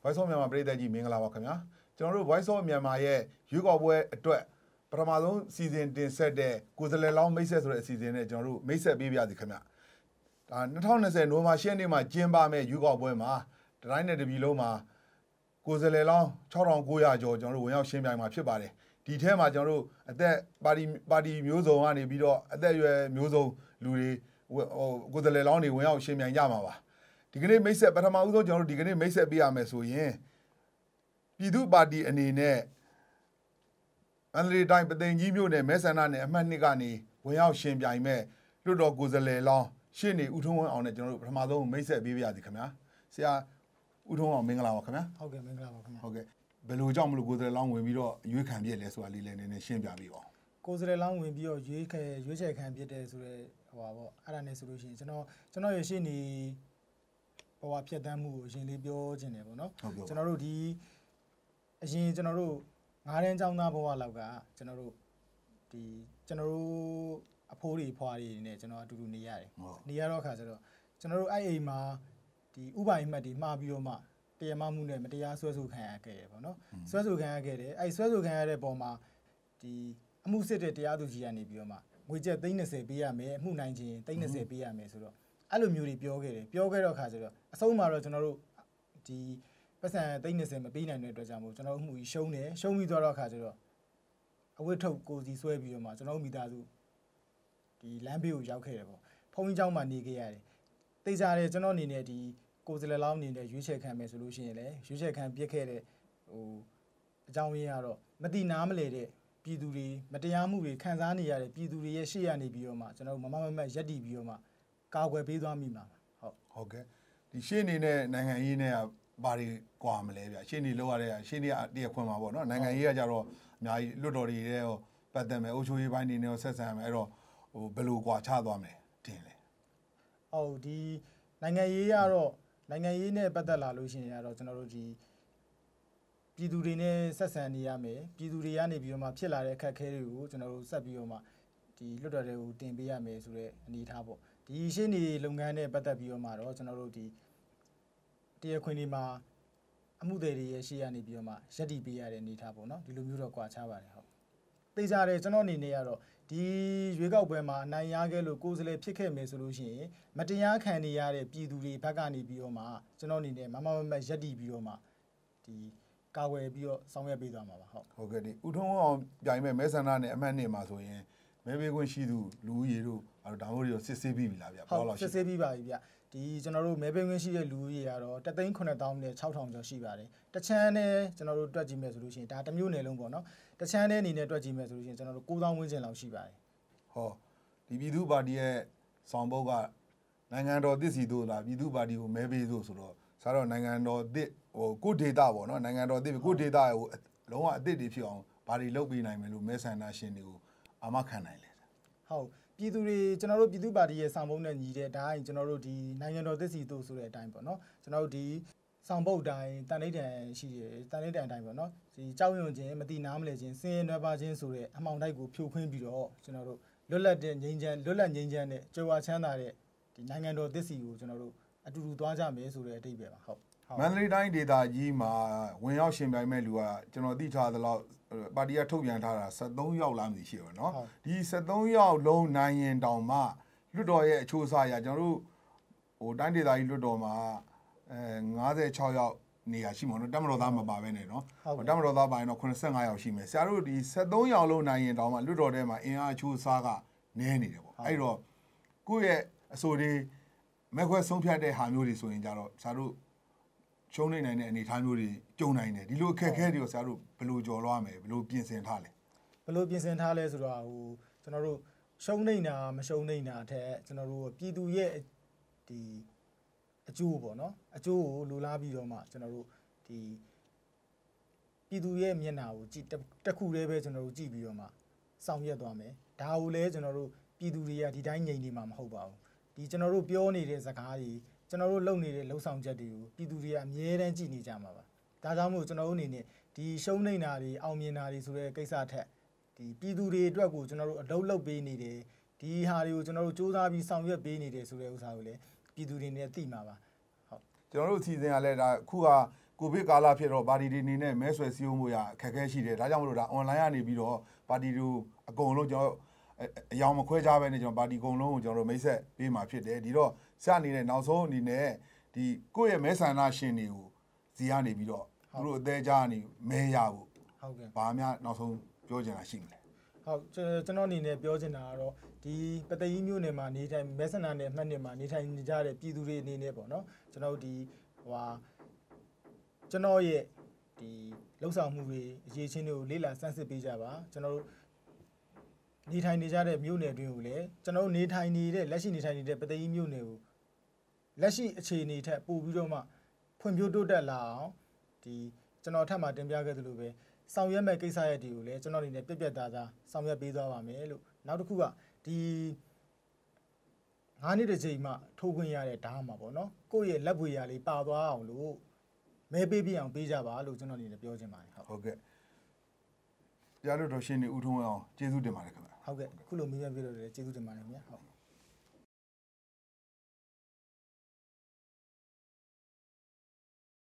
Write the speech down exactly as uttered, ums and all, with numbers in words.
Voice of Myanmar ပြည်သက်ကြီးမင်္ဂလာပါခင်ဗျာကျွန်တော်တို့ Voice of Myanmar ရဲ့ရွေးကောက်ပွဲအတွက်ပထမဆုံးစီစဉ်တင်ဆက်တဲ့ကိုယ်စားလှယ်လောင်းမိတ်ဆက်ဆိုတဲ့အစီအစဉ်နဲ့ကျွန်တော်တို့မိတ်ဆက်ပေးပြစီခင်ဗျာဒါtwenty twentyနိုဝင်ဘာtenရက်နေ့မှာကျင်းပမယ့်ရွေးကောက်ပွဲမှာတိုင်းနယ်တပြည်လုံးမှာကိုယ်စားလှယ်လောင်းsix thousand nine hundredကျော်ကျွန်တော်တို့ဝင်ရောက်ရှင်းပြိုင်မှာဖြစ်ပါတယ်ဒီထဲမှာကျွန်တော်တို့အသက်ပါတီပါတီမျိုးစုံကနေပြီးတော့အသက်အရွယ်မျိုးစုံလူတွေဟိုကိုယ်စားလှယ်လောင်းတွေဝင်ရောက်ရှင်းပြိုင်ကြမှာပါဒီကနေ့မိတ်ဆက်ပထမဦးဆုံးကျွန်တော်တို့ဒီကနေ့မိတ်ဆက်ပေးရမယ်ဆိုရင်ပြည်သူ့ပါတီအနေနဲ့မန္တလေးတိုင်းပသိမ်ကြီးမြို့နယ်မဲဆန္ဒနယ်အမှတ်twoကနေဝင်ရောက်ရှင်ပြိုင်မဲ့လွှတ်တော်ကိုယ်စားလှယ်လောင်းရှင်းနေဦးထုံးဝင်းအောင်နဲ့ကျွန်တော်တို့ပထမဆုံးမိတ်ဆက်ပေးပြရစီခင်ဗျာဆရာဦးထုံးအောင်မင်္ဂလာပါခင်ဗျာဟုတ်ကဲ့မင်္ဂလာပါခင်ဗျာဟုတ်ကဲ့ဘယ်လိုကြောင့်မလို့ကိုယ်စားလှယ်လောင်းဝင်ပြီးတော့ရွေးခံပြည့်လဲဆိုတာလေးလည်းနည်းနည်းရှင်းပြပေးပါဦးကိုယ်စားလှယ်လောင်းဝင်ပြီးတော့ရွေးခဲရွေးချယ်ခံပြည့်တယ်ဆိုတော့ဟိုပါပေါ့အဲ့ဒါနဲ့ဆိုလို့ရှိရင်ကျွန်တော်ကျွန်တော်ရရှင်းနေဘဝဖြတ်တန်းမှုကိုအရင်လေးပြောချင်တယ်ပေါ့နော်ကျွန်တော်တို့ဒီအရင်ကျွန်တော်တို့ငါးတန်းကျောင်းသားဘဝလောက်ကကျွန်တော်တို့ဒီကျွန်တော်တို့အဖိုးတွေဖွားတွေနဲ့ကျွန်တော်အတူတူနေရတယ်နေရတော့အခါကျတော့ကျွန်တော်တို့အဲ့အိမ်မှာဒီဥပိုင်မှတ်တွေမှားပြီးတော့မှတရားမမှုနဲ့မတရားဆွဲဆိုခံရခဲ့တယ်ပေါ့နော်ဆွဲဆိုခံရခဲ့တယ်အဲ့ဆွဲဆိုခံရတဲ့ပုံမှာဒီအမှုစစ်တဲ့တရားသူကြီးကနေပြီးတော့မှငွေကျပ်twentyပေးရမယ်အမှုနိုင်ခြင်းtwentyပေးရမယ်ဆိုတော့အဲ့လိုမျိုးတွေပြောခဲ့တယ်ပြောခဲ့တော့အခါကျတော့အဆုံးမှာတော့ကျွန်တော်တို့ဒီပတ်စံtwentyမပေးနိုင်တဲ့အတွက်ကြောင့်မို့ကျွန်တော်တို့မှုကြီးရှုံးတယ်ရှုံးပြီးတော့အခါကျတော့အဝတ်ထုတ်ကိုစီဆွဲပြီးတော့မှကျွန်တော်တို့မိသားစုဒီလမ်းဘေးကိုရောက်ခဲ့တယ်ပေါ့ဖုန်းကြီးเจ้าမှာနေခဲ့ရတယ်သိကြတယ်ကျွန်တော်အနေနဲ့ဒီကိုယ်စားလှယ်လောင်းအနေနဲ့ရွေးချယ်ခံမယ်ဆိုလို့ရှိရင်လည်းရွေးချယ်ခံပြစ်ခဲ့တဲ့ဟိုအကြောင်းရင်းကတော့မတိနားမလဲတဲ့ပြည်သူတွေမတရားမှုတွေခံစားနေရတဲ့ပြည်သူတွေရဲ့ရှေ့ရနေပြီးတော့မှကျွန်တော်တို့မမမမက်ရက်တည်ပြီးတော့မှကာကွယ်ပေးသွားမိမှာဟုတ်ဟုတ်ကဲ့ဒီရှေ့နေနဲ့နိုင်ငံရေးနဲ့ဘာတွေကွာမလဲဗျရှေ့နေလောက်ရတဲ့ရှေ့နေတရခွင့်မှာပေါ့နော်နိုင်ငံရေးကကြတော့အများကြီးလွတ်တော်တွေရဲ့ပတ်သက်မယ်အုပ်ချုပ်ရေးပိုင်းနေနဲ့ဆက်ဆံမယ်အဲ့တော့ဟိုဘယ်လိုကွာခြားသွားမလဲတင်လေဟုတ်ဒီနိုင်ငံရေးကတော့နိုင်ငံရေးနဲ့ပတ်သက်လာလို့ရှိရင်ကတော့ကျွန်တော်တို့ဒီပြည်သူတွေနဲ့ဆက်ဆံနေရမယ်ပြည်သူတွေကနေပြီးတော့မှဖြစ်လာတဲ့အခက်အခဲတွေကိုကျွန်တော်တို့ဆက်ပြီးတော့မှဒီလွတ်တော်တွေကိုတင်ပေးရမယ်ဆိုတဲ့အနေအထားပေါ့ဒီရှင်းနေလုပ်ငန်းနဲ့ပတ်သက်ပြီးတော့မှတော့ကျွန်တော်တို့ဒီတရားခွင်တွေမှာအမှုတွေရဲ့ရှေ့ရနေပြီးတော့မှရက်တီပေးရတဲ့အနေအထားပေါ့နော်ဒီလိုမျိုးတော့ကွာခြားပါတယ်ဟုတ်သိကြတယ်ကျွန်တော်အနေနဲ့ကတော့ဒီရွေးကောက်ပွဲမှာအနိုင်ရခဲ့လို့ကိုယ်စားလှယ်ဖြစ်ခဲ့မယ်ဆိုလို့ရှိရင်မတရားခံနေရတဲ့ပြည်သူတွေဘက်ကနေပြီးတော့မှကျွန်တော်အနေနဲ့မမမမရက်တီပြီးတော့မှဒီကာဝယ်ပြီးတော့ဆောင်ရွက်ပေးသွားမှာပါဟုတ်ဟုတ်ကဲ့ဒီဦးထုံးအောင်ပြိုင်မဲ့မဲဆန္ဒနဲ့အမှတ်နှစ်မှာဆိုရင်မဲပေးခွင့်ရှိသူလူဦးရေတို့အဲ့ဒါမျိုးတွေစစ်ဆေးပြီးပြီလားဗျာဘယ်လောက်ရှိစစ်ဆေးပြီးပါပြီဗျဒီကျွန်တော်တို့မဲပေးခွင့်ရှိတဲ့လူဦးရေကတော့one lakh nine thousandနဲ့six thousandကျော်ရှိပါတယ်တချမ်းနဲ့ကျွန်တော်တို့တွက်ကြည့်မယ်ဆိုလို့ရှိရင်ဒါတစ်မျိုးနယ်လုံးပေါ့နော်တချမ်းနဲ့အနေနဲ့တွက်ကြည့်မယ်ဆိုလို့ရှိရင်ကျွန်တော်တို့nine thousandဝန်းကျင်လောက်ရှိပါတယ်ဟောဒီပြည်သူ့ပါတီရဲ့ဆောင်ပုဒ်ကနိုင်ငံတော်သစ်စီတို့လားပြည်သူ့ပါတီကိုမဲပေးလို့ဆိုတော့စားတော့နိုင်ငံတော်သစ်ဟိုကိုဒေတာပေါ့နော်နိုင်ငံတော်သစ်ကိုဒေတာဟိုလုံးဝအသစ်တွေဖြစ်အောင်ဘာတွေလုပ်ပေးနိုင်မယ်လို့မဲဆန္ဒရှင်တွေကိုအာမခံနိုင်လဲဟုတ်ပြည်သူတွေကျွန်တော်တို့ပြည်သူ့ပါတီရဲ့ဆောင်ပုဒ်နဲ့ညီတဲ့ဒါရင်ကျွန်တော်တို့ဒီနိုင်ငံတော်သစ်စီတို့ဆိုတဲ့အတိုင်းပေါ့နော်ကျွန်တော်တို့ဒီဆောင်ပုဒ်တိုင်းတန်ဋိဌာန်ရှိတယ်တန်ဋိဌာန်အတိုင်းပေါ့နော်ဒီကြောက်ရွံ့ခြင်းမတိနားမလဲခြင်းစင်ရဲနွယ်ပါခြင်းဆိုတဲ့အမှောင်တိုက်ကိုဖြိုခွင်းပြီးတော့ကျွန်တော်တို့လွတ်လပ်တဲ့ငြိမ်းချမ်းလွတ်လပ်ငြိမ်းချမ်းတဲ့ကြွယ်ဝချမ်းသာတဲ့ဒီနိုင်ငံတော်သစ်စီကိုကျွန်တော်တို့အတူတူသွားကြမယ်ဆိုတဲ့အဓိပ္ပာယ်ပါဟုတ်မန္တလေးတိုင်းဒေသကြီးမှာဝင်ရောက်ရှင်ပြိုင်မဲ့လူကကျွန်တော်သိထားသလောက်ပါတီကထုတ်ပြန်ထားတာseventeenယောက်လားမသိရှိပါတော့ဒီseventeenယောက်လုံးနိုင်ရင်တောင်မှလွတ်တော်ရဲ့အချိုးအစားရကျွန်တော်တို့ဟိုတိုင်းဒေသကြီးလွတ်တော်မှာအဲfifty-sixယောက်နေရာရှိမှာနော်တမတော်သားမပါဘဲနဲ့နော်တမတော်သားပါရင်တော့seventy-fiveယောက်ရှိမယ်ဆရာတို့ဒီseventeenယောက်လုံးနိုင်ရင်တောင်မှလွတ်တော်ထဲမှာအင်အားအချိုးအစားကနည်းနေတယ်ပေါ့အဲ့တော့ကိုယ့်ရဲ့အဆိုတွေမဲခွဲဆုံးဖြတ်တဲ့ဟာမျိုးတွေဆိုရင်ကြတော့ဆရာတို့ရှုံးနေနိုင်တဲ့အနေအထားမျိုးတွေကြုံနိုင်တယ်ဒီလိုအခက်အခဲတွေကိုဆရာတို့ဘယ်လိုကြော်လွှားမယ်ဘယ်လိုပြင်ဆင်ထားလဲဘယ်လိုပြင်ဆင်ထားလဲဆိုတော့ဟိုကျွန်တော်တို့ရှုံးနေတာမရှုံးနေတာအထက်ကျွန်တော်တို့ပြည်သူရဲ့ဒီအကျိုးပေါ့နော်အကျိုးကိုလိုလားပြီးတော့မှကျွန်တော်တို့ဒီပြည်သူရဲ့မျက်နှာကိုကြည့်တစ်ခုတည်းပဲကျွန်တော်တို့ကြည့်ပြီးတော့မှဆောင်ရွက်သွားမယ်ဒါကိုလည်းကျွန်တော်တို့ပြည်သူတွေကဒီတိုင်းငြိမ်နေမှာမဟုတ်ပါဘူးဒီကျွန်တော်တို့ပြောနေတဲ့စကားတွေကျွန်တော်တို့လုပ်နေတဲ့လှုပ်ဆောင်ချက်တွေကိုပြည်သူတွေကအမြဲတမ်းကြည့်နေကြမှာပါဒါကြောင့်မို့ကျွန်တော်တို့အနေနဲ့ဒီရှုံးနေတာတွေအောင်မြင်တာတွေဆိုတဲ့ကိစ္စထက်ဒီပြည်သူတွေအတွက်ကိုကျွန်တော်တို့အလုပ်လုပ်ပေးနေတယ်ဒီဟာတွေကိုကျွန်တော်တို့စူးစမ်းပြီးဆောင်ရွက်ပေးနေတယ်ဆိုတဲ့ဥစ္စာကိုလည်းပြည်သူတွေနဲ့သိမှာပါဟုတ်ကျွန်တော်တို့အစီအစဉ်ကလည်းဒါအခုကကိုကိုဗစ်ကာလဖြစ်တော့ပါတီတွေအနေနဲ့မဲဆွယ်စည်းရုံးမှုရအခက်အခဲရှိတယ်ဒါကြောင့်မလို့ဒါ online ကနေပြီးတော့ပါတီတို့အကုန်လုံးကျွန်တော်အယောင်မခွဲကြဘဲနဲ့ကျွန်တော်ပါတီအကုန်လုံးကိုကျွန်တော်တို့မိတ်ဆက်ပေးမှာဖြစ်တယ်ဒီတော့ဆရာအနေနဲ့နောက်ဆုံးအနေနဲ့ဒီကိုယ့်ရဲ့မဲဆန္ဒရှင်တွေကိုဇီကနေပြီးတော့သူတို့အသေးချာနေမဲရဖို့ဟုတ်ကဲ့ဘာများနောက်ဆုံးပြောချင်တာရှိမလဲဟုတ်ကျွန်တော်အနေနဲ့ပြောချင်တာကတော့ဒီပသိမ်မြို့နယ်မှာနေထိုင်မဲဆန္ဒနယ်မှတ်နယ်မှာနေထိုင်နေကြတဲ့ပြည်သူတွေအနေနဲ့ပေါ့နော်ကျွန်တော်ဒီဟိုဟာကျွန်တော်ရဲ့ဒီလှုပ်ဆောင်မှုတွေအရေးချင်းတွေကိုလေ့လာစမ်းစစ်ပေးကြပါကျွန်တော်တို့နေထိုင်နေကြတဲ့မြို့နယ်တွေကိုလည်းကျွန်တော်တို့နေထိုင်နေတဲ့လက်ရှိနေထိုင်နေတဲ့ပသိမ်မြို့နယ်ကိုလက်ရှိအခြေအနေထက်ပိုပြီးတော့မှဖွံ့ဖြိုးတိုးတက်လာအောင်ဒီကျွန်တော်ထပ်မံတင်ပြခဲ့သလိုပဲဆောင်ရွက်မဲ့ကိစ္စရပ်တွေကိုလည်းကျွန်တော်အနေနဲ့ပြက်ပြက်သားသားဆောင်ရွက်ပေးသွားပါမယ်လို့နောက်တစ်ခုကဒီငါးနှစ်တစ်ချိန်မှထိုးခွင့်ရတဲ့ဓာတ်မှာပေါ့နော်ကိုယ့်ရဲ့လက်ပွေရာလေးပါသွားအောင်လို့မဲပေးပြအောင်ပေးကြပါလို့ကျွန်တော်အနေနဲ့ပြောချင်ပါတယ်ဟုတ်ဟုတ်ကဲ့ကြားလို့တော့ရှင်းနေဦးထုံးအောင်ကျေးဇူးတင်ပါတယ်ခင်ဗျာဟုတ်ကဲ့အခုလိုမေးမြန်းပြလို့လည်းကျေးဇူးတင်ပါတယ်ခင်ဗျာဟုတ်